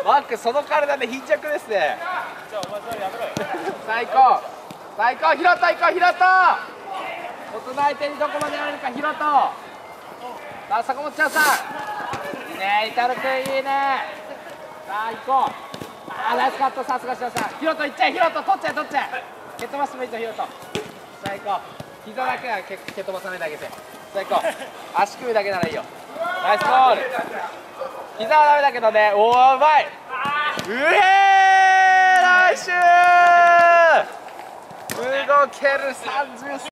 マックその体で貧弱ですね。 じゃあお前それやめろよ。 最高最高。ヒロト行こう。ヒロト大人相手にどこまでやれるか。ヒロトさあ坂本ちゃんさんいいね。イタルくんいいね。さあ行こう。あナイスカット。さすが翔さん。ヒロト行っちゃえ。ヒロト取っちゃえ取っちゃえ。蹴飛ばしてもいいぞヒロト。さあ行こう。膝だけは蹴飛ばさないであげて。さあ行こう。足首だけならいいよ。ナイスゴール。膝はダメだけどね。おおうまい。うえーナイス動ける33